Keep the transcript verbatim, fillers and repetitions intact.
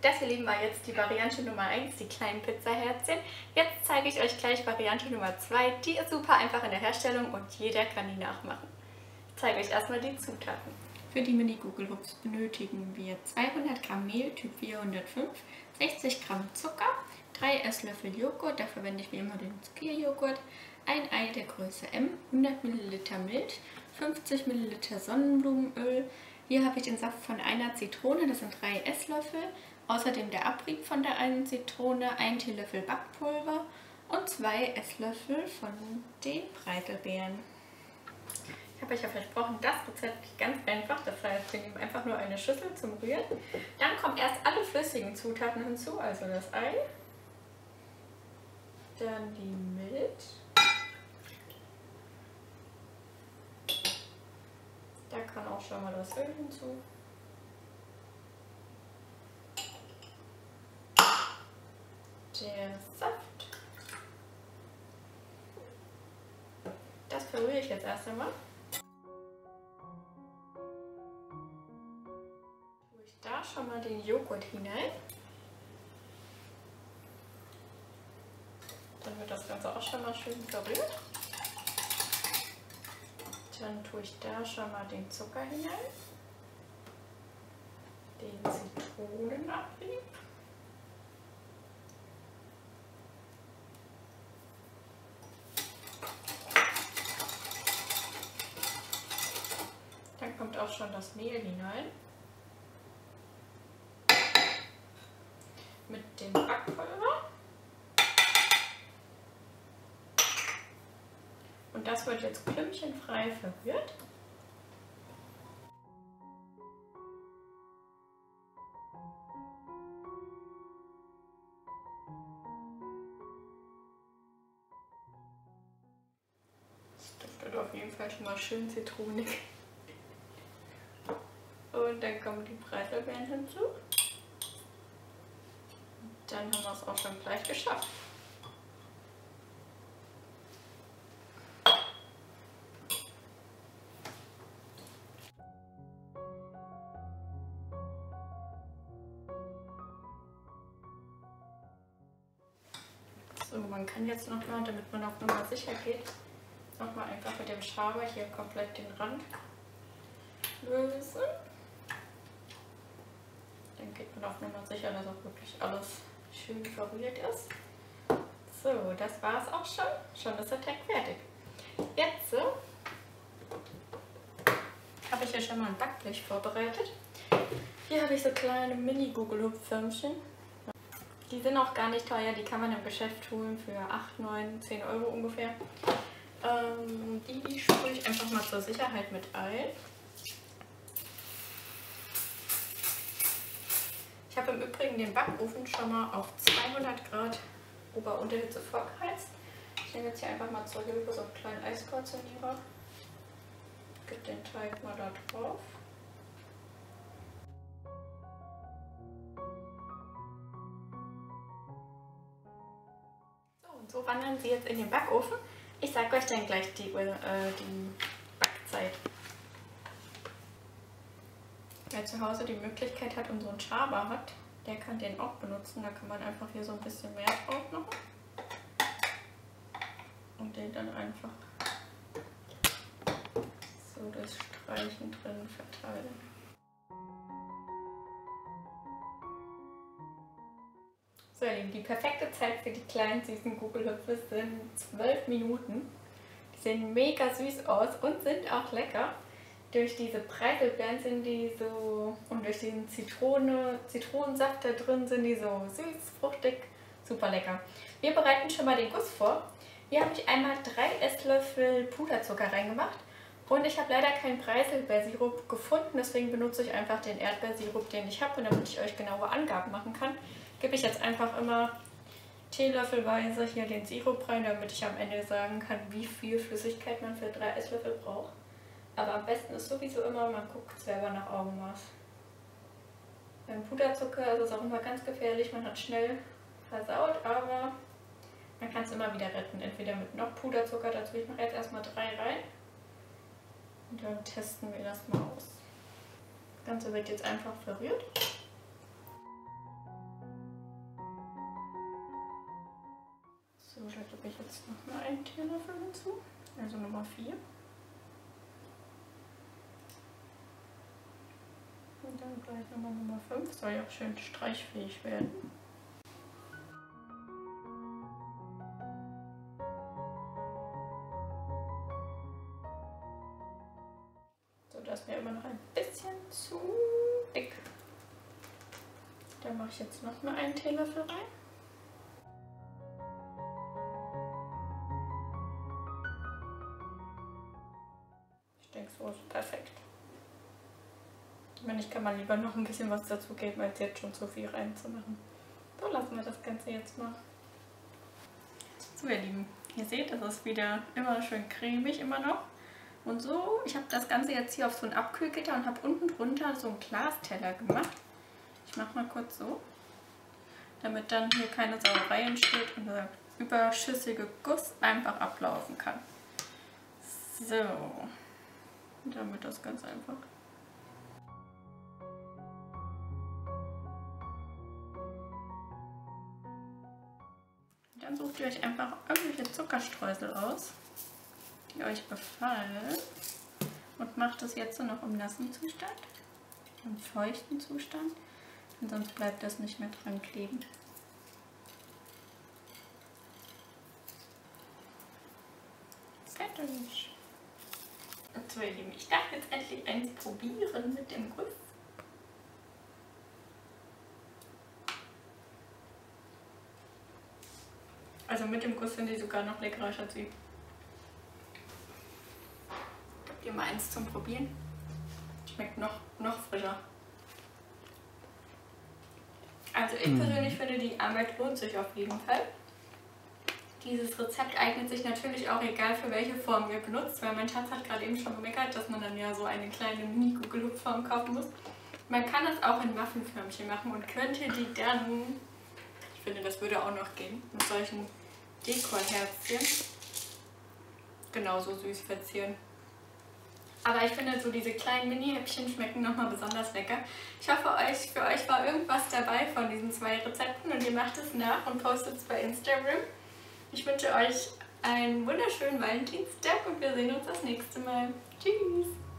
Das hier lieben war jetzt die Variante Nummer eins, die kleinen Pizzaherzchen. Jetzt zeige ich euch gleich Variante Nummer zwei. Die ist super einfach in der Herstellung und jeder kann die nachmachen. Ich zeige euch erstmal die Zutaten. Für die Mini-Gugelhupfs benötigen wir zweihundert Gramm Mehl Typ vierhundertfünf, sechzig Gramm Zucker, drei Esslöffel Joghurt, da verwende ich wie immer den Kefir-Joghurt, ein Ei der Größe M, hundert Milliliter Milch, fünfzig Milliliter Sonnenblumenöl. Hier habe ich den Saft von einer Zitrone, das sind drei Esslöffel. Außerdem der Abrieb von der einen Zitrone, ein Teelöffel Backpulver und zwei Esslöffel von den Preiselbeeren. Ich habe euch ja versprochen, das Rezept ist ganz einfach, das heißt, wir nehmen einfach nur eine Schüssel zum Rühren. Dann kommen erst alle flüssigen Zutaten hinzu, also das Ei, dann die Milch, da kann auch schon mal das Öl hinzu. Der Saft. Das verrühre ich jetzt erst einmal. Tue ich da schon mal den Joghurt hinein. Dann wird das Ganze auch schon mal schön verrührt. Dann tue ich da schon mal den Zucker hinein. Den Zitronenabrieb. Dann kommt auch schon das Mehl hinein. Mit dem Backpulver. Und das wird jetzt klümpchenfrei verrührt. Das duftet auf jeden Fall schon mal schön zitronig. Und dann kommen die Preiselbeeren hinzu. Dann haben wir es auch schon gleich geschafft. So, man kann jetzt nochmal, damit man auf Nummer sicher geht, nochmal einfach mit dem Schaber hier komplett den Rand lösen. Dann geht man auf Nummer sicher, dass auch wirklich alles schön verrührt ist. So, das war es auch schon. Schon ist der Teig fertig. Jetzt äh, habe ich hier schon mal ein Backblech vorbereitet. Hier habe ich so kleine Mini-Gugelhupf-Förmchen. Die sind auch gar nicht teuer, die kann man im Geschäft holen für acht, neun, zehn Euro ungefähr. Ähm, die sprühe ich einfach mal zur Sicherheit mit ein. Ich habe im Übrigen den Backofen schon mal auf zweihundert Grad Ober-Unterhitze vorgeheizt. Ich nehme jetzt hier einfach mal zur Hilfe so einen kleinen Eisportionierer. Gebe den Teig mal da drauf. So, und so wandern sie jetzt in den Backofen. Ich sage euch dann gleich die, äh, die Backzeit. Wer zu Hause die Möglichkeit hat und so einen Schaber hat, der kann den auch benutzen. Da kann man einfach hier so ein bisschen mehr drauf machen und den dann einfach so das Streichen drin verteilen. So ihr Lieben, die perfekte Zeit für die kleinen süßen Gugelhupfe sind zwölf Minuten. Die sehen mega süß aus und sind auch lecker. Durch diese Preiselbeeren sind die so, und durch den Zitrone, Zitronensaft da drin sind die so süß, fruchtig, super lecker. Wir bereiten schon mal den Guss vor. Hier habe ich einmal drei Esslöffel Puderzucker reingemacht und ich habe leider keinen Preiselbeersirup gefunden, deswegen benutze ich einfach den Erdbeersirup, den ich habe, und damit ich euch genaue Angaben machen kann, gebe ich jetzt einfach immer teelöffelweise hier den Sirup rein, damit ich am Ende sagen kann, wie viel Flüssigkeit man für drei Esslöffel braucht. Aber am besten ist sowieso immer, man guckt selber nach Augenmaß. Beim Puderzucker ist es auch immer ganz gefährlich, man hat schnell versaut, aber man kann es immer wieder retten. Entweder mit noch Puderzucker dazu, ich mache jetzt erstmal drei rein und dann testen wir das mal aus. Das Ganze wird jetzt einfach verrührt. einen Teelöffel hinzu, also Nummer vier. Und dann gleich nochmal Nummer fünf, soll ja auch schön streichfähig werden. So, das ist mir immer noch ein bisschen zu dick. Da mache ich jetzt noch mal einen Teelöffel rein. Ich denke, so ist perfekt. Wenn nicht, kann man lieber noch ein bisschen was dazu geben, als jetzt schon zu viel reinzumachen. So, lassen wir das Ganze jetzt mal. So, ihr Lieben, ihr seht, es ist wieder immer schön cremig, immer noch. Und so, ich habe das Ganze jetzt hier auf so ein Abkühlgitter und habe unten drunter so einen Glasteller gemacht. Ich mache mal kurz so, damit dann hier keine Sauerei entsteht und der überschüssige Guss einfach ablaufen kann. So, und damit das ganz einfach. Dann sucht ihr euch einfach irgendwelche Zuckerstreusel aus, die euch gefallen, und macht es jetzt so noch im nassen Zustand, im feuchten Zustand, und sonst bleibt das nicht mehr dran kleben. Fertig. Und so, ihr Lieben, ich darf jetzt endlich eins probieren mit dem Guss. Also mit dem Guss sind die sogar noch leckerer, Schatzi. Habt ihr mal eins zum Probieren? Schmeckt noch, noch frischer. Also ich persönlich finde, die Arbeit lohnt sich auf jeden Fall. Dieses Rezept eignet sich natürlich auch egal für welche Form ihr benutzt, weil mein Schatz hat gerade eben schon gemeckert, dass man dann ja so eine kleine Mini-Gugelhupfform kaufen muss. Man kann es auch in Muffinförmchen machen und könnte die dann, ich finde, das würde auch noch gehen, mit solchen Dekorherzchen genauso süß verzieren. Aber ich finde, so diese kleinen Mini-Häppchen schmecken nochmal besonders lecker. Ich hoffe, euch, für euch war irgendwas dabei von diesen zwei Rezepten und ihr macht es nach und postet es bei Instagram. Ich wünsche euch einen wunderschönen Valentinstag und wir sehen uns das nächste Mal. Tschüss!